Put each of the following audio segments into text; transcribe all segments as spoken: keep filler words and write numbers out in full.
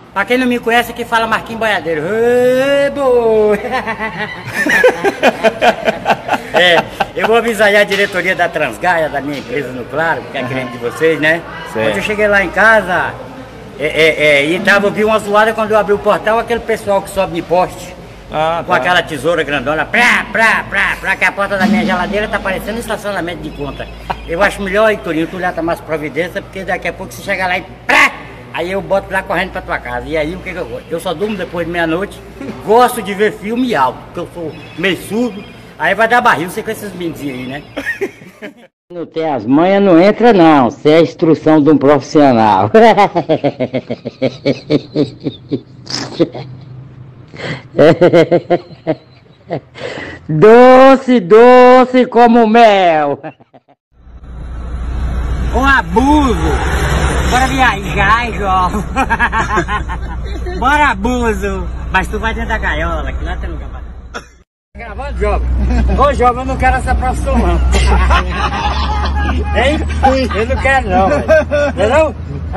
Pra quem não me conhece, aqui fala Marquinhos Boiadeiro. Ê, boi! É, eu vou avisar a diretoria da Transgaia, da minha empresa no Claro, que é cliente de vocês, né? Certo. Quando eu cheguei lá em casa, é, é, é, e tava, eu vi uma zoada quando eu abri o portal, aquele pessoal que sobe de poste, ah, com tá. aquela tesoura grandona, pra, pra, pra, pra, que a porta da minha geladeira tá parecendo estacionamento de conta. Eu acho melhor, Torinho, tu já tá mais providência, porque daqui a pouco você chega lá e pra, aí eu boto lá correndo pra tua casa. E aí o que que eu gosto? Eu só durmo depois de meia-noite, gosto de ver filme alto, porque eu sou meio surdo, aí vai dar barril você com esses meninos aí, né? Não tem as manhas, não entra não, isso é a instrução de um profissional. Doce, doce como mel. Um abuso. Bora viajar, jovem. Bora abuso. Mas tu vai dentro da gaiola, que lá tem lugar pra... Gravando, jovem. Ô, jovem, eu não quero essa profissão, não. Hein? Eu não quero, não, velho. Entendeu?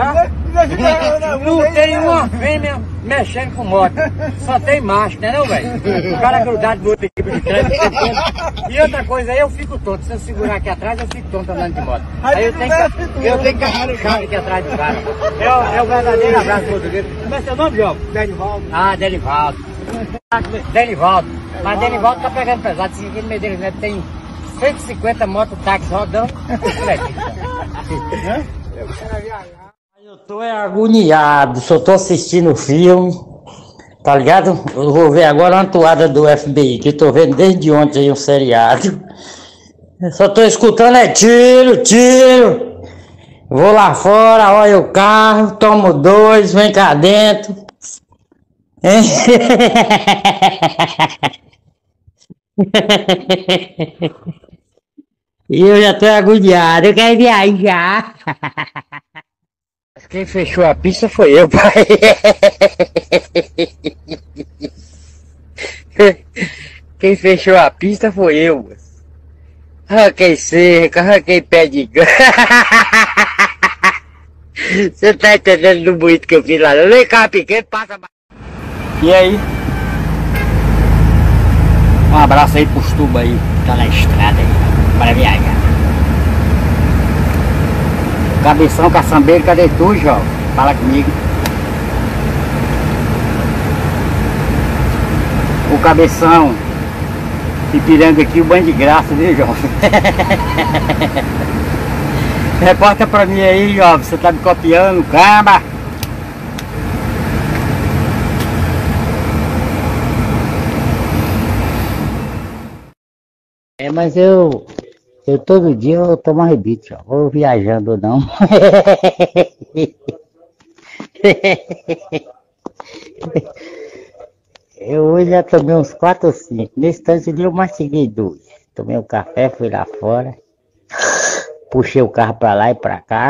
Não tem uma fêmea mexendo com moto. Só tem macho, entendeu, velho? O cara grudado do outro equipe de trânsito. E outra coisa, aí eu fico tonto. Se eu segurar aqui atrás, eu fico tonto andando de moto. Aí eu tenho que, eu tenho que arrancar aqui atrás do cara. É o, é o verdadeiro abraço português. Como é seu nome, jovem? Denivaldo. Ah, Denivaldo. Denivaldo. Mas Denivaldo tá pegando pesado. Esse aqui no Medeiros Neto tem cento e cinquenta mototáxis rodando. Eu tô é agoniado, só tô assistindo o filme, tá ligado? Eu vou ver agora uma toada do F B I, que eu tô vendo desde ontem aí um seriado. Eu só tô escutando é tiro, tiro. Vou lá fora, olha o carro, tomo dois, vem cá dentro. E eu já tô agoniado, eu quero viajar. Quem fechou a pista foi eu, pai. Quem fechou a pista foi eu. Arranquei cerca, arranquei pé de gana. Você tá entendendo do bonito que eu fiz lá? Vem cá, pequeno, passa. E aí? Um abraço aí pros tubos aí, que tá na estrada aí, para viajar. Cabeção, caçambeiro, cadê tu, jovem? Fala comigo. O cabeção, Ipiranga aqui, o banho de graça, viu, jovem? Reporta pra mim aí, jovem, você tá me copiando, camba. É, mas eu... Eu todo dia eu tomo arrebite, ó. Ou viajando ou não. Eu hoje já tomei uns quatro ou cinco. Nesse tanto dia eu mastiguei dois. Tomei um café, fui lá fora. Puxei o carro pra lá e pra cá.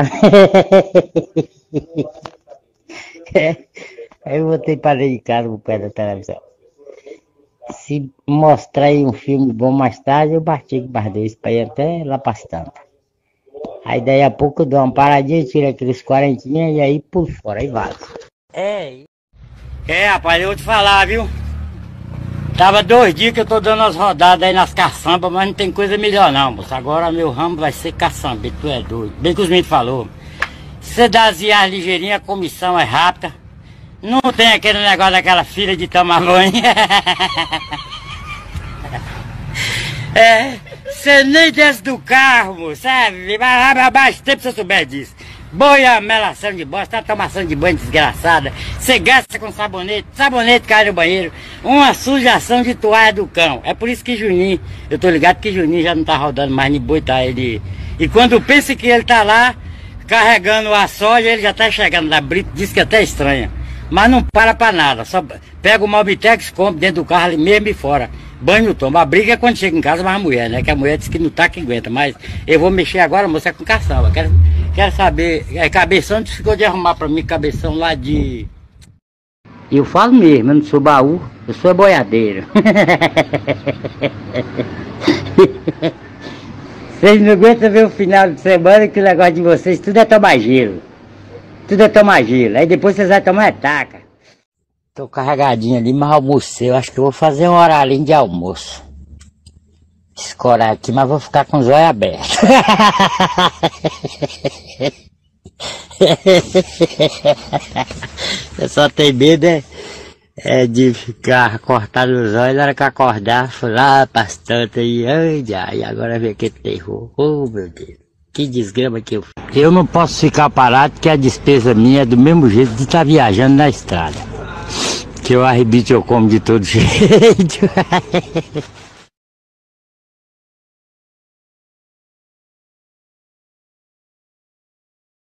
Aí eu voltei para dentro de casa pro pé da televisão. Se mostrar aí um filme bom mais tarde, eu bati com desse pra ir até lá pra estampa. Aí daí a pouco eu dou uma paradinha, tiro aqueles quarentinha e aí pulo fora, aí vaza. É, é rapaz, eu vou te falar, viu? Tava dois dias que eu tô dando as rodadas aí nas caçambas, mas não tem coisa melhor não, moço. Agora meu ramo vai ser caçamba, tu é doido. Bem que os meninos falou. Se você dá as ias ligeirinho, a comissão é rápida. Não tem aquele negócio daquela filha de tomar banho. É, você nem desce do carro, sabe? Há mais tempo você souber disso. Boia, melação de bosta, uma tomação de banho desgraçada. Você gasta com sabonete, sabonete cai no banheiro. Uma sujação de toalha do cão. É por isso que Juninho, eu tô ligado que Juninho já não tá rodando mais nem boi, tá? Ele... E quando pensa que ele tá lá, carregando a soja, ele já tá chegando lá. Brito diz que é até estranha. Mas não para pra nada, só pega o Malbitex, compra dentro do carro ali mesmo e fora. Banho toma. A briga é quando chega em casa, mas a mulher, né? Que a mulher diz que não tá que aguenta. Mas eu vou mexer agora, moça, é com caçamba. Quero, quero saber, é, cabeção, tu ficou de arrumar pra mim, cabeção lá de... Eu falo mesmo, eu não sou baú, eu sou boiadeiro. Vocês não aguentam ver o final de semana que o negócio de vocês tudo é tomar gelo. Tudo é tomar gelo. Aí depois vocês vão tomar taca. Tô carregadinho ali, mas almocei. Eu acho que eu vou fazer um horarinho de almoço. Escorar aqui, mas vou ficar com os olhos abertos. Eu só tenho medo é, é de ficar cortado os olhos. Na hora que eu acordar, fui lá bastante aí. Ai, ai, agora vem aquele terror. Oh, meu Deus. Que desgrama que eu fiz. Eu não posso ficar parado, porque a despesa minha é do mesmo jeito de estar viajando na estrada. Que eu arrebite, eu como de todo jeito.